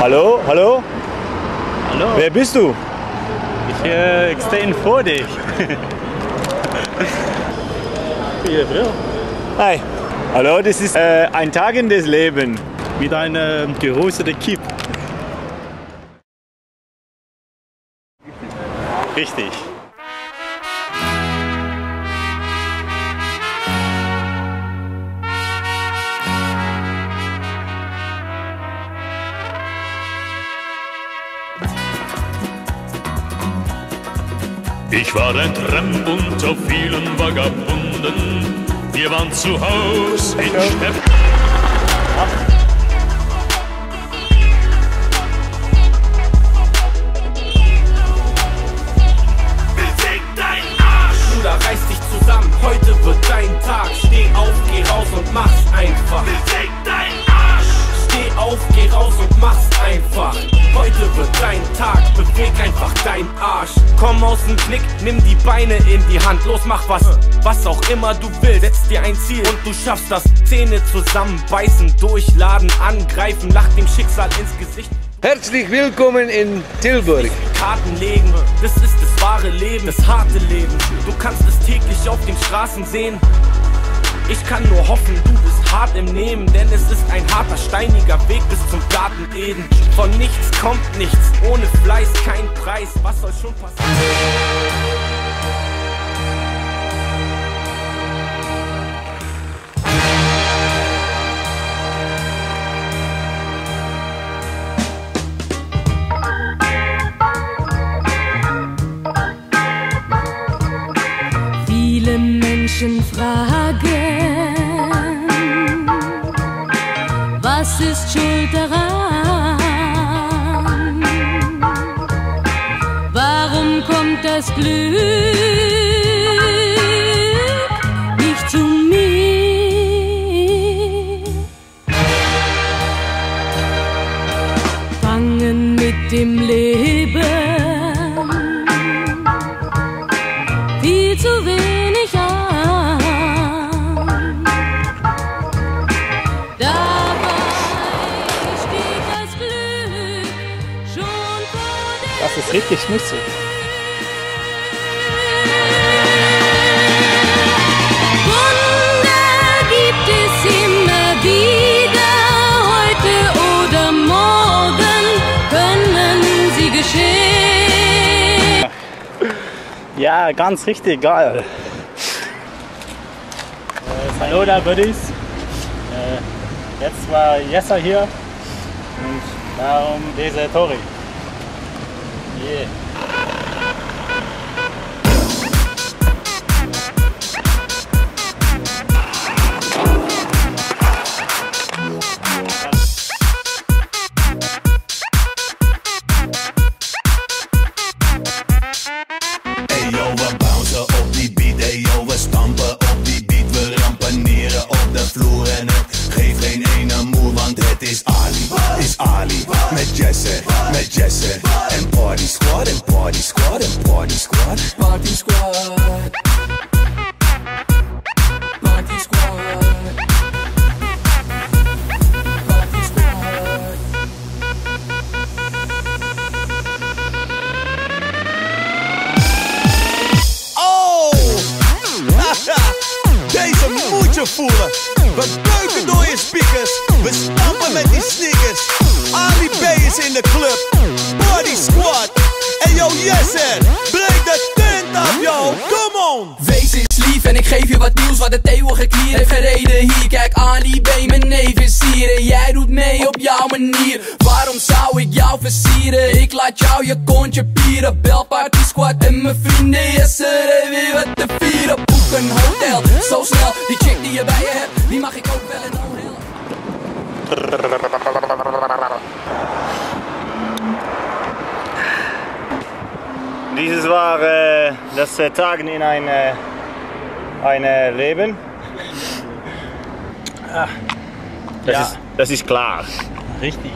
Hallo, hallo? Hallo. Wer bist du? Ich stehe vor dich. Goeie Bril. Hi. Hallo, das ist ein tagendes Leben. Mit einer gehosene Kipp. Richtig. Ich war ein Tramp unter vielen Vagabunden. Wir waren zu Haus in Steffen. Beweg deinen Arsch! Bruder, reiß dich zusammen, heute wird dein Tag. Steh auf, geh raus und mach's einfach. Beweg deinen Arsch! Steh auf, geh raus und mach's einfach. Heute wird dein Tag, beweg einfach deinen Arsch. Komm aus dem Knick, nimm die Beine in die Hand. Los, mach was auch immer du willst. Setz dir ein Ziel und du schaffst das. Zähne zusammenbeißen, durchladen, angreifen, lach dem Schicksal ins Gesicht. Herzlich willkommen in Tilburg. Karten legen, das ist das wahre Leben, das harte Leben. Du kannst es täglich auf den Straßen sehen. Ich kann nur hoffen, du bist hart im Nehmen, denn es ist ein harter, steiniger Weg bis zum Garten Eden. Von nichts kommt nichts, ohne Fleiß kein Preis. Was soll schon passieren? Viele Menschen fragen, was ist schuld daran? Warum kommt das Glück nicht zu mir? Fangen mit dem Leben viel zu wenig an. Dabei steht das Glück schon vor der Das ist richtig schmutzig. Wunder gibt es immer wieder. Heute oder morgen können sie geschehen. Ja, ganz richtig geil. Hallo da Buddies. Jetzt war Jessa hier und darum diese Tori. Yeah. Eyo, we bouncen op die beat, eyo, we stampen op die beat. We rampaneren op de vloer en het geeft geen ene moe, want het is Ali, met Jesse, en Party Squad, en Party Squad, en Party Squad, Party Squad, Party Squad, Party Squad. Oh! Deze moet je voelen. We buiken door je speakers. We stampen met die sneakers. Ali B is in de club. Party Squad. En yo, Jesse, breek de tent af, yo. Come on! Wees eens lief en ik geef je wat nieuws, wat het eeuwige klier heeft gereden hier. Kijk, Ali B, mijn neef is hier en jij doet mee op jouw manier. Waarom zou ik jou versieren? Ik laat jou je kontje pieren. Bel Party Squad en mijn vrienden, yes, er is weer wat te vieren. Boek een hotel, zo snel, die chick die je bij je hebt, die mag ik ook wel en oh hell. Dieses war das Tagen in ein Leben. Das ist klar. Richtig.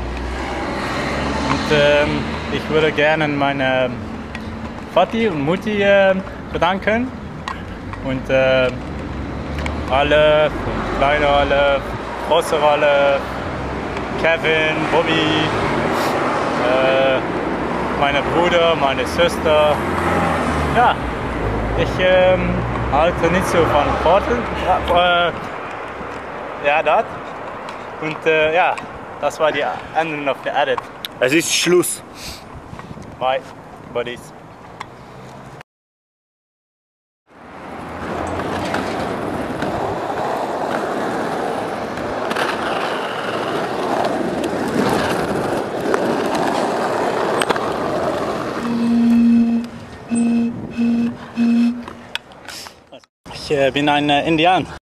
Und ich würde gerne meine Vati und Mutti bedanken. Und alle, kleine Rolle, große Rolle, Kevin, Bobby, Meine Bruder, meine Schwester. Ja, ich halte nicht so von Portal. Ja, das. Und ja, das war die Ende of the edit. Es ist Schluss. Bye, buddies. Ich bin ein Indianer.